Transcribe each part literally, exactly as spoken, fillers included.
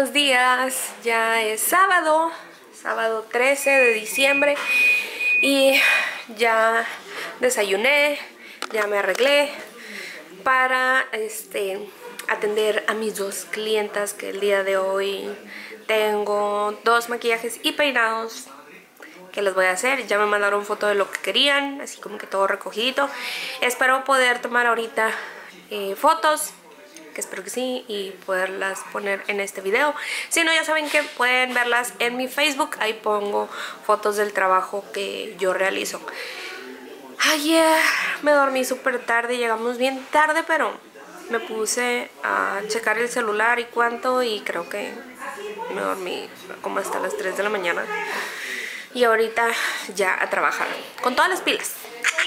buenos días. Ya es sábado, sábado trece de diciembre y ya desayuné, ya me arreglé para este atender a mis dos clientas, que el día de hoy tengo dos maquillajes y peinados que les voy a hacer. Ya me mandaron foto de lo que querían, así como que todo recogidito. Espero poder tomar ahorita eh, fotos, que espero que sí, y poderlas poner en este video. Si no, ya saben que pueden verlas en mi Facebook. Ahí pongo fotos del trabajo que yo realizo. Ayer me dormí súper tarde, llegamos bien tarde, pero me puse a checar el celular y cuánto, y creo que me dormí como hasta las tres de la mañana. Y ahorita ya a trabajar con todas las pilas.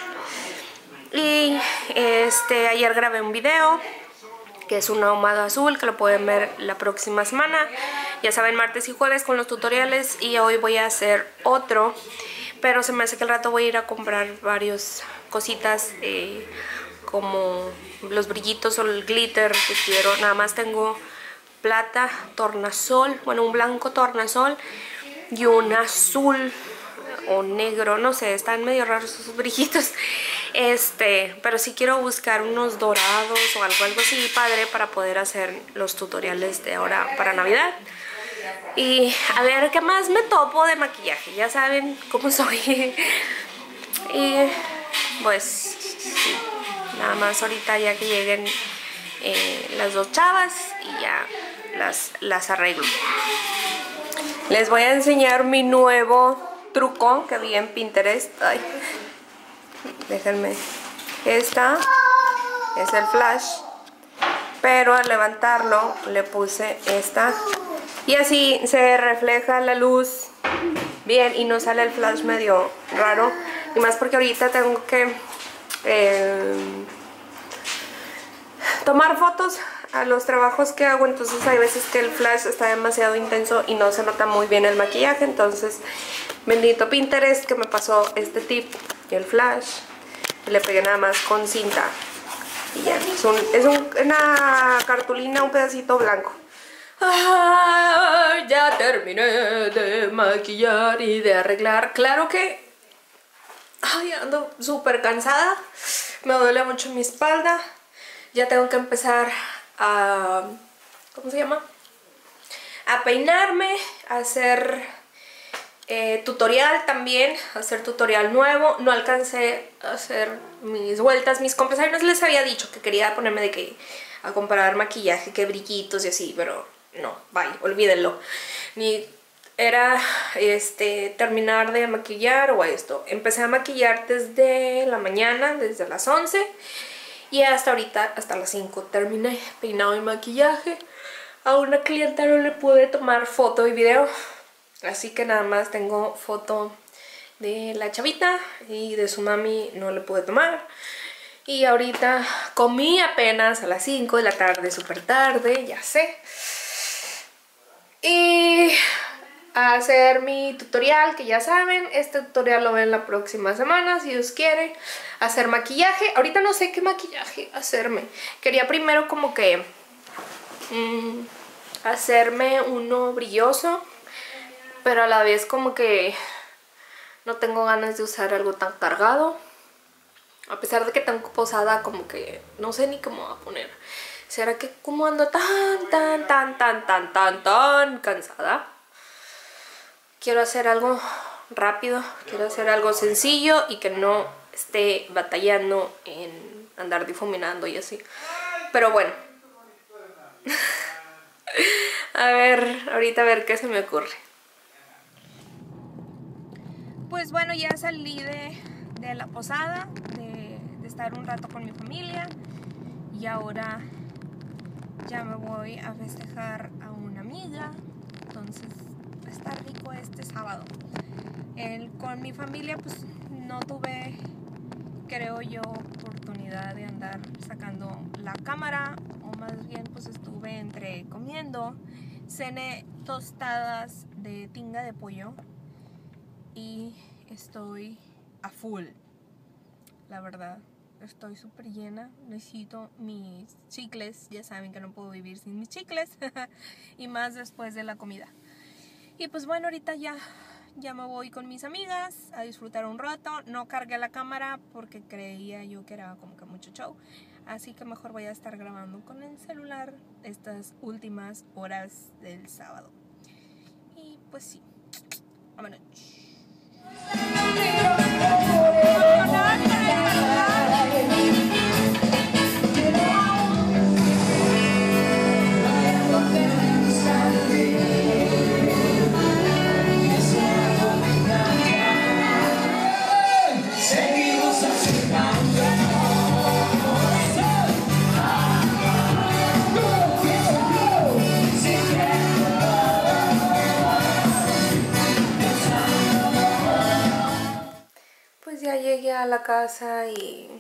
Y este ayer grabé un video que es un ahumado azul, que lo pueden ver la próxima semana. Ya saben, martes y jueves con los tutoriales, y hoy voy a hacer otro, pero se me hace que al rato voy a ir a comprar varias cositas eh, como los brillitos o el glitter que quiero. Nada más tengo plata, tornasol, bueno, un blanco tornasol y un azul o negro, no sé, están medio raros esos brillitos. Este, pero sí quiero buscar unos dorados o algo, algo así padre para poder hacer los tutoriales de ahora para Navidad. Y a ver qué más me topo de maquillaje, ya saben cómo soy. Y pues sí, nada más ahorita ya que lleguen eh, las dos chavas y ya las, las arreglo. Les voy a enseñar mi nuevo truco que vi en Pinterest. Ay, déjenme. Esta es el flash, pero al levantarlo le puse esta, y así se refleja la luz bien y no sale el flash medio raro. Y más porque ahorita tengo que eh, tomar fotos a los trabajos que hago, entonces hay veces que el flash está demasiado intenso y no se nota muy bien el maquillaje. Entonces bendito Pinterest que me pasó este tip y el flash. Le pegué nada más con cinta y ya, es, un, es un, una cartulina, un pedacito blanco. Ah, ya terminé de maquillar y de arreglar. Claro que ay, ando súper cansada, me duele mucho mi espalda. Ya tengo que empezar a, ¿cómo se llama? A peinarme, a hacer eh, tutorial también, a hacer tutorial nuevo. No alcancé a hacer mis vueltas, mis compras. A no les había dicho que quería ponerme de que a comprar maquillaje, que brillitos y así, pero no, bye, olvídenlo. Ni era este terminar de maquillar o esto. Empecé a maquillar desde la mañana, desde las once. Y hasta ahorita, hasta las cinco, terminé peinado y maquillaje. A una clienta no le pude tomar foto y video, así que nada más tengo foto de la chavita, y de su mami no le pude tomar. Y ahorita comí apenas a las cinco de la tarde, súper tarde, ya sé. Y a hacer mi tutorial, que ya saben, este tutorial lo ven la próxima semana, si Dios quiere. Hacer maquillaje, ahorita no sé qué maquillaje hacerme. Quería primero como que mmm, hacerme uno brilloso, pero a la vez como que no tengo ganas de usar algo tan cargado. A pesar de que tengo posada, como que no sé ni cómo voy a poner. ¿Será que como ando tan, tan, tan, tan, tan, tan, tan cansada? Quiero hacer algo rápido, quiero hacer algo sencillo y que no esté batallando en andar difuminando y así. Pero bueno. A ver, ahorita a ver qué se me ocurre. Pues bueno, ya salí de, de la posada, de, de estar un rato con mi familia, y ahora ya me voy a festejar a una amiga. Entonces va a estar rico este sábado. El, con mi familia pues no tuve, creo yo, oportunidad de andar sacando la cámara, o más bien pues estuve entre comiendo. Cené tostadas de tinga de pollo y estoy a full, la verdad. estoy súper llena. Necesito mis chicles. Ya saben que no puedo vivir sin mis chicles. Y más después de la comida. Y pues bueno, ahorita ya, ya me voy con mis amigas a disfrutar un rato. No cargué la cámara porque creía yo que era como que mucho show. Así que mejor voy a estar grabando con el celular estas últimas horas del sábado. Y pues sí, vámonos. Pues ya llegué a la casa y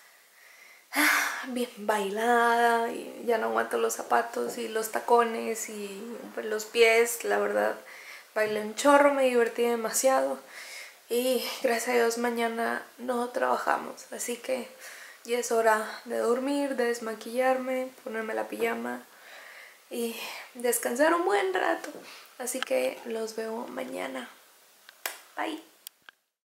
bien bailada y ya no aguanto los zapatos y los tacones y pues, los pies. La verdad bailé un chorro, me divertí demasiado y gracias a Dios mañana no trabajamos, así que ya es hora de dormir, de desmaquillarme, ponerme la pijama y descansar un buen rato. Así que los veo mañana. Bye.